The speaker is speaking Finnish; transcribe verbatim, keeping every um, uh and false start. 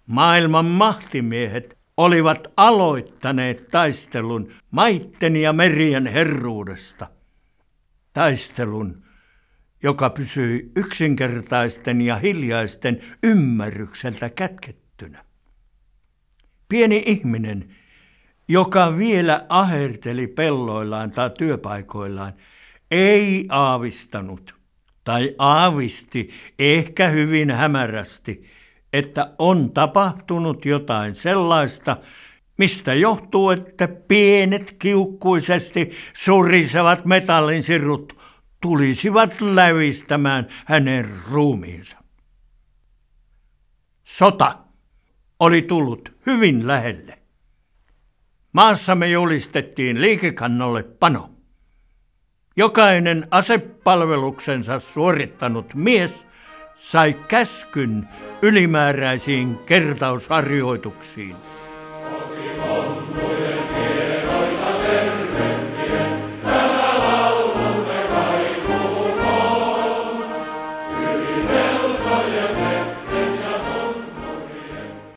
Maailman mahtimiehet olivat aloittaneet taistelun maitten ja merien herruudesta. Taistelun, joka pysyi yksinkertaisten ja hiljaisten ymmärrykseltä kätkettynä. Pieni ihminen, joka vielä aherteli pelloillaan tai työpaikoillaan, ei aavistanut tai aavisti ehkä hyvin hämärästi, että on tapahtunut jotain sellaista, mistä johtuu, että pienet kiukkuisesti surisevat metallinsirut tulisivat lävistämään hänen ruumiinsa. Sota oli tullut hyvin lähelle. Maassamme julistettiin liikekannalle pano. Jokainen asepalveluksensa suorittanut mies sai käskyn ylimääräisiin kertausharjoituksiin.